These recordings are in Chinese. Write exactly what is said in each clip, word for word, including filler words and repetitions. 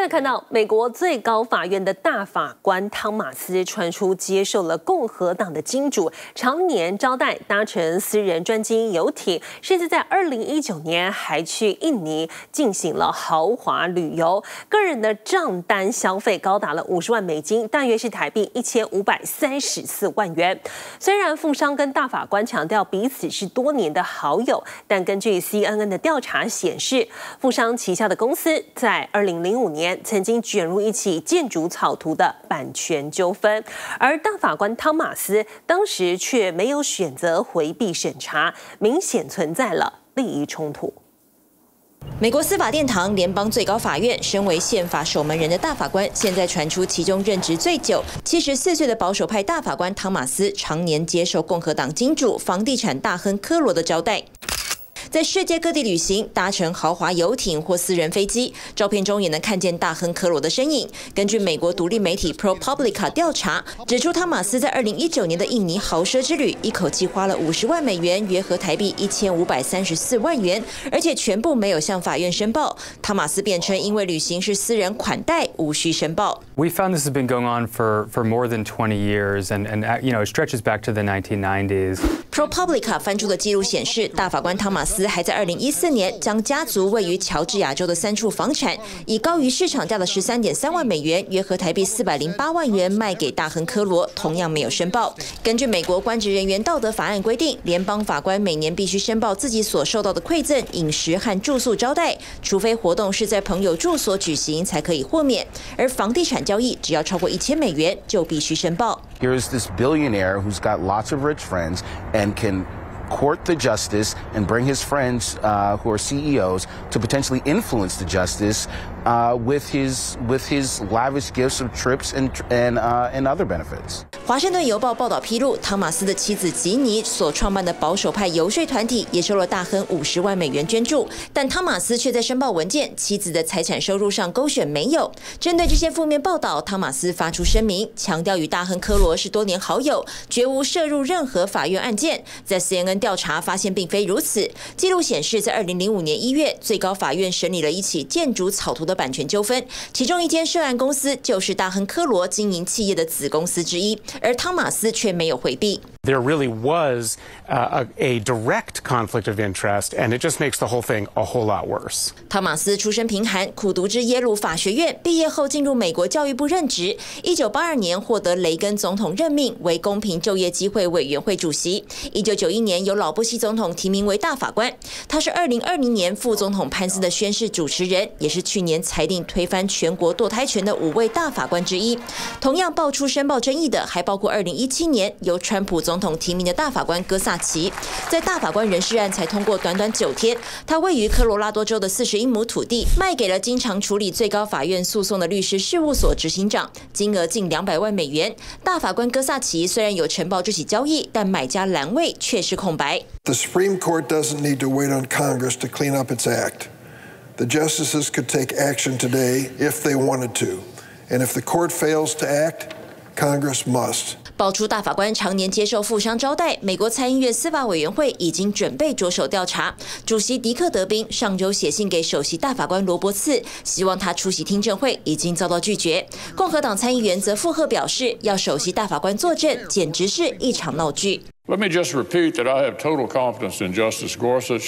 来看到美国最高法院的大法官汤马斯传出接受了共和党的金主常年招待，搭乘私人专机游艇，甚至在二零一九年还去印尼进行了豪华旅游，个人的账单消费高达了五十万美金，大约是台币一千五百三十四万元。虽然富商跟大法官强调彼此是多年的好友，但根据 C N N 的调查显示，富商旗下的公司在二零零五年曾经卷入一起建筑草图的版权纠纷，而大法官汤马斯当时却没有选择回避审查，明显存在了利益冲突。 美国司法殿堂联邦最高法院，身为宪法守门人的大法官，现在传出其中任职最久、七十四岁的保守派大法官汤马斯，常年接受共和党金主、房地产大亨科罗的招待。 在世界各地旅行，搭乘豪华游艇或私人飞机，照片中也能看见大亨科罗的身影。根据美国独立媒体 ProPublica 调查，指出汤马斯在二零一九年的印尼豪奢之旅，一口气花了五十万美元，约合台币一千五百三十四万元，而且全部没有向法院申报。汤马斯辩称，因为旅行是私人款待，无需申报。 We found this has been going on for for more than twenty years, and and you know it stretches back to the nineteen nineties. ProPublica 翻出的记录显示，大法官汤马斯 还在二零一四年将家族位于乔治亚州的三处房产，以高于市场价的十三点三万美元，约合台币四百零八万元卖给大亨科罗，同样没有申报。根据美国官职人员道德法案规定，联邦法官每年必须申报自己所受到的馈赠、饮食和住宿招待，除非活动是在朋友住所举行，才可以豁免。而房地产交易只要超过一千美元，就必须申报。 Here's this billionaire who's got lots of rich friends and can court the justice and bring his friends uh, who are C E Os to potentially influence the justice uh, with his with his lavish gifts of trips and and uh, and other benefits. 华盛顿邮报报道披露，汤马斯的妻子吉尼所创办的保守派游说团体也收了大亨五十万美元捐助，但汤马斯却在申报文件妻子的财产收入上勾选没有。针对这些负面报道，汤马斯发出声明，强调与大亨科罗是多年好友，绝无涉入任何法院案件。在 C N N 调查发现并非如此。记录显示，在二零零五年一月，最高法院审理了一起建筑草图的版权纠纷，其中一间涉案公司就是大亨科罗经营企业的子公司之一，而汤马斯却没有回避。 There really was uh, a, a direct conflict of interest, and it just makes the whole thing a whole lot worse. 汤马斯出身贫寒，苦读至耶鲁法学院，毕业后进入美国教育部任职。一九八二年获得雷根总统任命为公平就业机会委员会主席。一九九一年由老布希总统提名为大法官。他是二零二零年副总统潘斯的宣誓主持人，也是去年裁定推翻全国堕胎权的五位大法官之一。同样爆出申报争议的，还包括二零一七年由川普总 总统提名的大法官戈萨奇，在大法官人事案才通过短短九天，他位于科罗拉多州的四十英亩土地卖给了经常处理最高法院诉讼的律师事务所执行长，金额近两百万美元。大法官戈萨奇虽然有呈报这起交易，但买家栏位却是空白。 The Supreme Court doesn't need to wait on Congress to clean up its act. The justices could take action today if they wanted to, and if the court fails to act, Congress must. 爆出大法官常年接受富商招待，美国参议院司法委员会已经准备着手调查。主席迪克·德宾上周写信给首席大法官罗伯茨，希望他出席听证会，已经遭到拒绝。共和党参议员则附和表示，要首席大法官作证，简直是一场闹剧。 Let me just repeat that I have total confidence in Justice Gorsuch,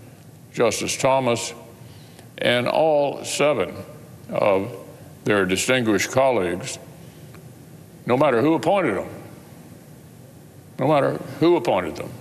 Justice Thomas, and all seven of their distinguished colleagues. No matter who appointed them, no matter who appointed them.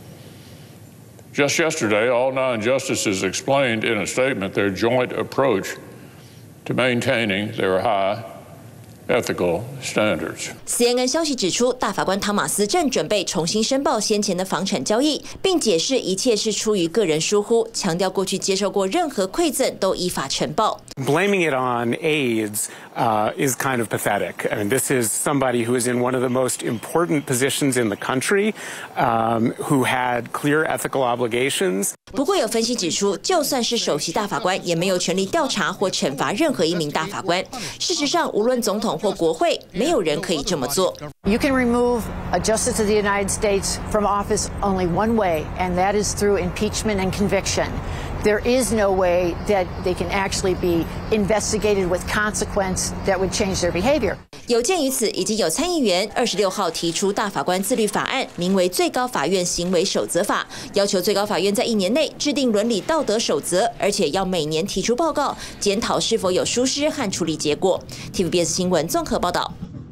Just yesterday, all nine justices explained in a statement their joint approach to maintaining their high ethical standards. C N N 消息指出，大法官汤马斯正准备重新申报先前的房产交易，并解释一切是出于个人疏忽，强调过去接受过任何馈赠都依法呈报。 Blaming it on AIDS uh, is kind of pathetic. I mean, this is somebody who is in one of the most important positions in the country, um, who had clear ethical obligations. 不过有分析指出，就算是首席大法官，也没有权利调查或惩罚任何一名大法官。事实上，无论总统或国会，没有人可以这么做。 You can remove a justice of the United States from office only one way, and that is through impeachment and conviction. there is no way that they can actually be investigated with consequence that would change their behavior. 有鉴于此，已经有参议员二十六号提出大法官自律法案，名为《最高法院行为守则法》，要求最高法院在一年内制定伦理道德守则，而且要每年提出报告，检讨是否有疏失和处理结果。T V B S 新闻综合报道。